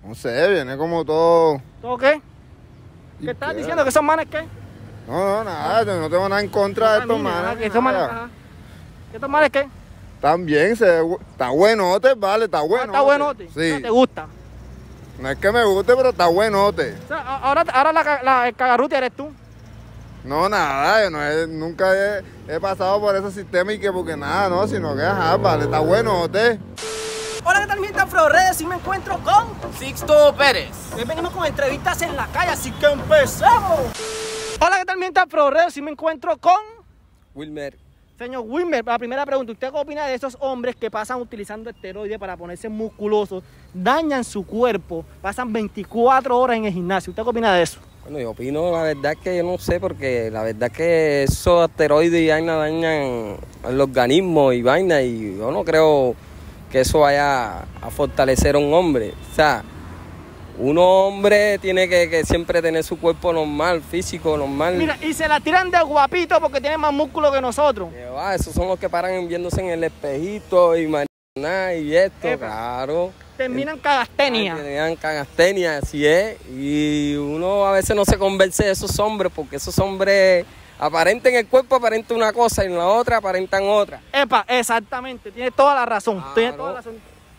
No sé, viene como todo. ¿Todo qué? ¿Qué estás diciendo? ¿Que esos manes qué? No, nada, yo no tengo nada en contra de estos manes. ¿Que esos manes, ¿Que estos manes qué? También está buenote, vale, está bueno. ¿Está buenote? Sí. ¿Te gusta? No es que me guste, pero está buenote. O sea, ahora el cagarruti eres tú. No, nada, yo nunca he pasado por ese sistema y que porque nada, no, sino que ajá, vale, está buenote. Hola, ¿qué tal, mi gente Afroredes? Y me encuentro con Sixto Pérez. Hoy venimos con entrevistas en la calle, así que empecemos. Hola, ¿qué tal, mi gente Afroredes? Y me encuentro con Wilmer. señor Wilmer. La primera pregunta, ¿usted qué opina de esos hombres que pasan utilizando esteroides para ponerse musculosos, dañan su cuerpo, pasan 24 horas en el gimnasio? ¿Usted qué opina de eso? Bueno, yo opino, la verdad que yo no sé, porque la verdad que esos asteroides y vaina dañan el organismo y vaina, y yo no creo que eso vaya a fortalecer a un hombre. O sea, un hombre tiene que siempre tener su cuerpo normal, físico normal. Mira, y se la tiran de guapito porque tienen más músculo que nosotros. Que va, esos son los que paran viéndose en el espejito y marihuana y esto, Epa. claro. Terminan cagastenia. Tenían cagastenia, así es. Y uno a veces no se convence de esos hombres, porque esos hombres aparentan en el cuerpo, aparentan una cosa y en la otra aparentan otra. Epa, exactamente, tiene toda la razón. Tiene toda no. la razón.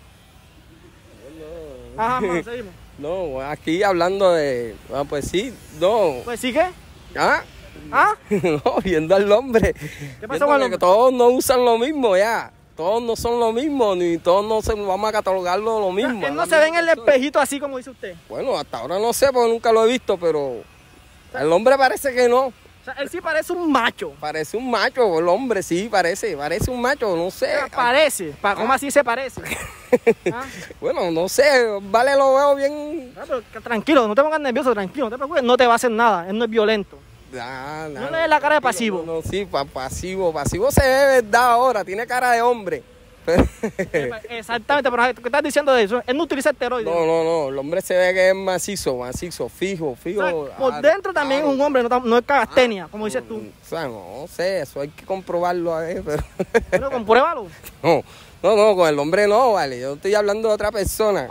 Ajá, mano, seguimos. No, aquí hablando de... Ah, pues sí, no. Pues sí, ¿qué? ¿Ah? ¿Ah? No, viendo al hombre. ¿Qué pasó Viendo con el que hombre? todos no usan lo mismo ya. Todos no son lo mismo, ni todos no vamos a catalogarlo lo mismo. Él no se ve en el espejito así como dice usted. Bueno, hasta ahora no sé, porque nunca lo he visto, pero el hombre parece que no. O sea, él sí parece un macho. Parece un macho, el hombre sí, parece un macho, no sé. Parece. ¿Cómo así se parece? ¿Ah? Bueno, no sé, vale, lo veo bien. Ah, pero tranquilo, no te pongas nervioso, tranquilo, no te preocupes, no te va a hacer nada, él no es violento. No le des la cara de pasivo. No, sí, pasivo se ve verdad ahora, tiene cara de hombre. Exactamente, pero ¿qué estás diciendo de eso? Él no utiliza esteroides. No, el hombre se ve que es macizo, fijo. O sea, por dentro también es un hombre, no es cagastenia, como dices tú. O sea, no sé, eso hay que comprobarlo a ver, pero... Pero compruébalo. No, con el hombre no, vale. Yo estoy hablando de otra persona.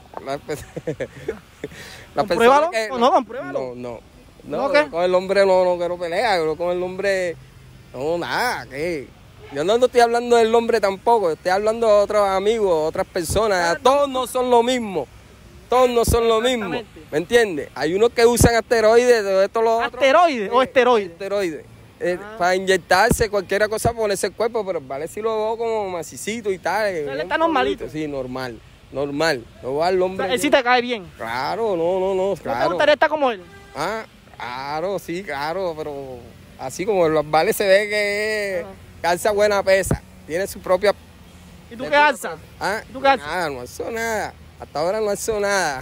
¿Compruébalo? No, compruébalo. No, ¿qué? con el hombre no quiero pelear. Yo con el hombre, no, nada, ¿qué? Yo no estoy hablando del hombre tampoco. Estoy hablando de otros amigos, otras personas. Todos no son lo mismo. Todos no son lo mismo. ¿Me entiendes? Hay unos que usan asteroides, de esto lo otro. ¿Asteroides o esteroides? Asteroides. Para inyectarse cualquier cosa, ponerse el cuerpo, pero vale si lo veo como macicito y tal. Él está normalito. Sí, normal. Lo veo al hombre. O sea, él sí te cae bien. Claro, no, ¿No te claro. gustaría estar como él? Ah, claro, sí, claro, pero así como los vales se ve que calza buena pesa, tiene su propia... ¿Y tú qué alzas? Ah, ¿Y tú qué alzas? nada, no hizo nada. Hasta ahora no hizo nada.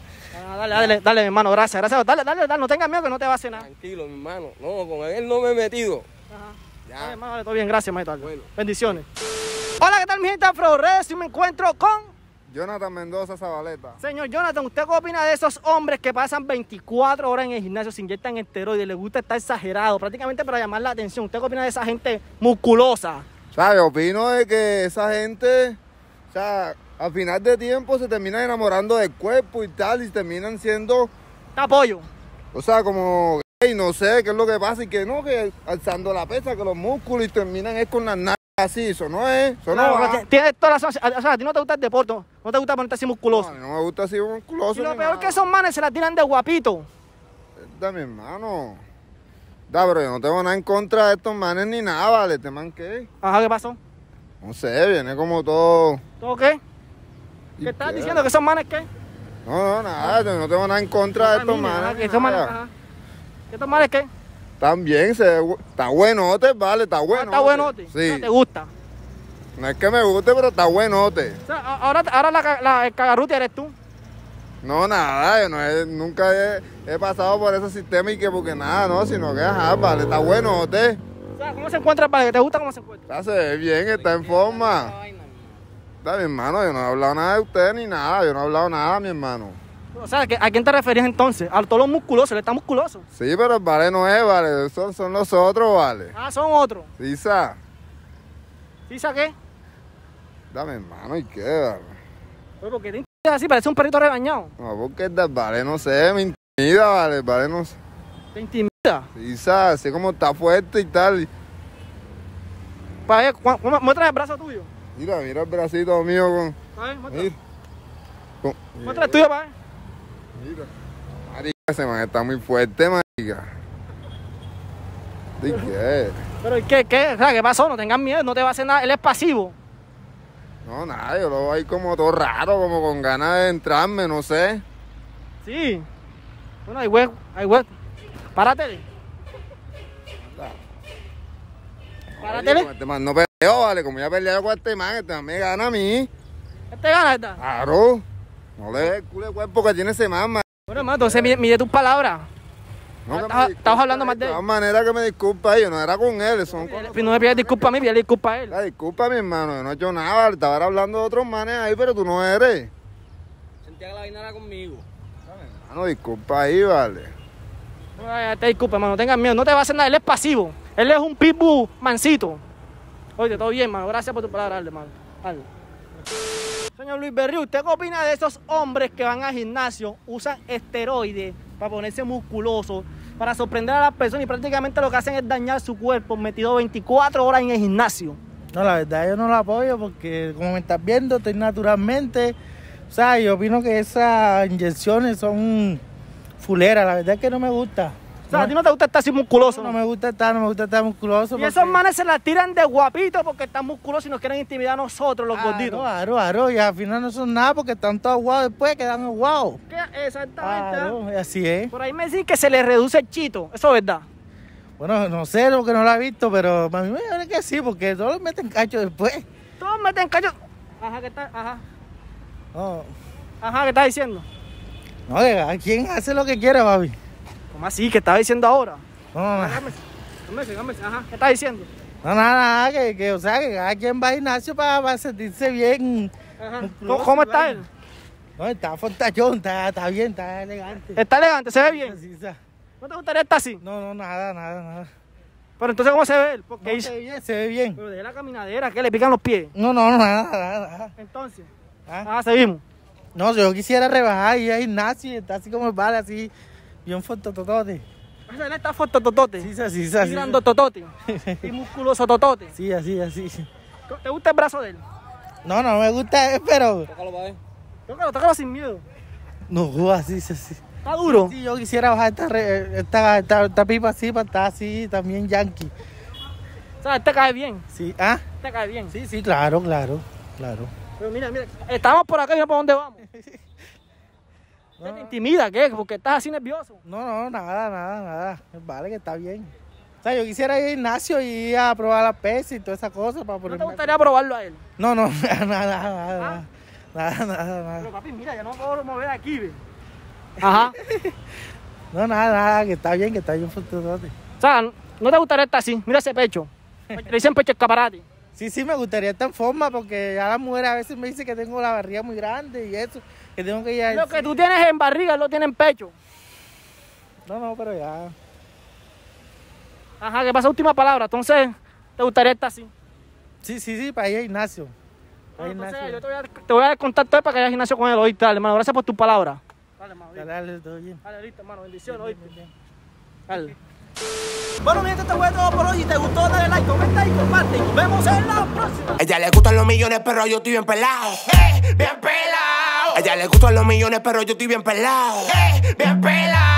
Dale, mi hermano, gracias. Dale, no tengas miedo que no te va a hacer nada. Tranquilo, mi hermano. No, con él no me he metido. Ajá. Ya. Dale, hermano, dale, todo bien, gracias, maestro. Bueno. Bendiciones. Hola, ¿qué tal, mi gente Afroredes? Y me encuentro con... Jonathan Mendoza Zabaleta. Señor Jonathan, ¿usted qué opina de esos hombres que pasan 24 horas en el gimnasio, se inyectan esteroides, les gusta estar exagerado, prácticamente para llamar la atención? ¿Usted qué opina de esa gente musculosa? ¿Sabes? Opino de que esa gente, o sea, al final de tiempo se terminan enamorando del cuerpo y tal, y terminan siendo, Te apoyo. o sea, como gay, no sé qué es lo que pasa, y que no, que alzando la pesa, que los músculos, y terminan es con las nalgas así, eso no es, eso no va. Tienes toda la razón. O sea, a ti no te gusta el deporte, no te gusta ponerte así musculoso. No me gusta así musculoso. Y lo ni peor nada. que esos manes se la tiran de guapito. Da, mi hermano. Da, pero yo no tengo nada en contra de estos manes ni nada, ¿vale? ¿Este man qué? Ajá, ¿qué pasó? No sé, viene como todo... ¿Todo qué? ¿Y ¿Qué estás qué? diciendo? ¿Que esos manes qué? No, nada, yo no tengo nada en contra de estos manes. ¿Que ni esos manes, nada. ajá. ¿Que estos manes qué? También está buenote, vale, está buenote. Está buenote. Sí. ¿Te gusta? No es que me guste, pero está buenote. O sea, ahora el cagarruti eres tú. No, nada, yo nunca he pasado por ese sistema y que porque nada, no, sino que ajá, vale, está buenote. O sea, ¿cómo se encuentra el padre? ¿Te gusta cómo se encuentra? Se ve bien, está en forma. Está, mi hermano, yo no he hablado nada de usted ni nada, yo no he hablado nada, mi hermano. O sea, ¿a quién te referías entonces? A todos los musculosos, él está musculoso. Sí, pero el vale no es, vale, esos son los otros, vale. Ah, son otros. Sí, sa. ¿Sí, qué? Dame, hermano, ¿y qué, vale? Pues porque así, parece un perrito rebañado. No, porque vale, no sé, me intimida, vale, no sé. ¿Te intimida? Sí, así como está fuerte y tal. Para ver, muestra el brazo tuyo. Mira el bracito mío con... A ver, muestra. Mira. Muestra el tuyo, para ver. Mira. Marica, ese man está muy fuerte, marica. ¿Y qué? Pero ¿y qué? O sea, ¿qué pasó? No tengas miedo, no te va a hacer nada. Él es pasivo. No, nada, yo lo veo ahí como todo raro, como con ganas de entrarme, no sé. Sí. Bueno, hay hueco. Párate. Párate. Este man no peleó, vale, como ya peleé con este man me gana a mí. ¿Este gana, esta? Claro. No le des el culo de cuerpo que tiene ese man, man. Bueno, hermano, entonces mide tus palabras. No, que me Estabas disculpe, hablando más de él. todas maneras que me disculpa, yo no era con él, son cosas. No me pides disculpa a mí, pide disculpa a él. La disculpa, mi hermano, yo no he hecho nada, vale, estaba hablando de otros manes ahí, pero tú no eres. Sentía que la vaina era conmigo. Hermano, disculpa ahí, vale. No, te disculpa, hermano, no tengas miedo, no te va a hacer nada, él es pasivo. Él es un pitbull mansito. Oye, todo bien, hermano, gracias por tu palabra, dale, hermano. Dale. Señor Luis Berrío, ¿usted qué opina de esos hombres que van al gimnasio, usan esteroides para ponerse musculosos, para sorprender a las personas y prácticamente lo que hacen es dañar su cuerpo metido 24 horas en el gimnasio? No, la verdad yo no lo apoyo porque como me estás viendo, estoy naturalmente, o sea, yo opino que esas inyecciones son fuleras, la verdad es que no me gusta. O sea, a ti no te gusta estar así musculoso. No me gusta estar musculoso. Y esos manes se la tiran de guapitos porque están musculosos y nos quieren intimidar a nosotros, los gorditos. Claro, y al final no son nada porque están todos aguados después, quedan aguados. Exactamente. Claro, así es. Por ahí me dicen que se les reduce el chito, ¿eso es verdad? Bueno, no sé lo que no lo he visto, pero a mí me parece que sí, porque todos meten cacho después. Todos meten cacho. Ajá, ¿qué está? Ajá. No, Ajá, ¿qué estás diciendo? no, a quien hace lo que quiere, papi. ¿Cómo así? ¿Qué estás diciendo ahora? No, Cálmese. Ajá, ¿qué estás diciendo? no, nada, o sea, que cada quien va al gimnasio para sentirse bien. Ajá. musculoso ¿Cómo y está vaina. él? No, está fortachón, está bien, está elegante. ¿Está elegante? ¿Se ve bien? Sí, sí. ¿No te gustaría estar así? No, nada. Pero entonces, ¿cómo se ve él? Porque No, dice... se ve bien. Pero deje la caminadera, que le pican los pies. No, nada. Entonces, Ah. seguimos. No, yo quisiera rebajar y ir al gimnasio y estar así como el vale, así, bien fortototote. Él está fuerte totote. Sí, Y grande totote. Y musculoso totote. Sí, así. ¿Te gusta el brazo de él? No me gusta, pero Tócalo para ver. Tócalo sin miedo. no, así. Está duro. Sí, yo quisiera bajar esta pipa así para estar así también yankee. O sea, te cae bien. Sí, Te cae bien. sí, claro. Pero mira, estamos por acá y no por dónde vamos. ¿Qué te intimida? ¿Qué? Porque estás así nervioso. No, nada. Vale, que está bien. O sea, yo quisiera ir al gimnasio y ir a probar la pesas y todas esas cosas para ¿No ponerme... te gustaría probarlo a él? No, nada. Pero papi, mira, yo no puedo mover aquí, ve. Ajá. No, nada, que está bien fortotote. O sea, ¿no te gustaría estar así? Mira ese pecho. Le dicen pecho escaparate. Sí, me gustaría estar en forma porque ya las mujeres a veces me dicen que tengo la barriga muy grande y eso, que tengo que ir a... Lo que tú tienes en barriga, él lo tiene en pecho. No, pero ya... Ajá, ¿qué pasa? Última palabra. Entonces, ¿te gustaría estar así? Sí, para ir al gimnasio. Para ir al Entonces, yo gimnasio. te voy a dar contacto para que vayas al gimnasio con él. Oíste, dale, hermano. Gracias por tu palabra. Dale, hermano. Dale, todo bien. Dale, listo, hermano. Bendiciones, oíste. Dale. Bueno, mi gente, esto fue todo por hoy. Si te gustó, dale like, comenta y comparte. Y nos vemos en la próxima. A ella le gustan los millones, pero yo estoy bien pelado. Bien pelado. A ella le gustan los millones, pero yo estoy bien pelado. Bien pelado.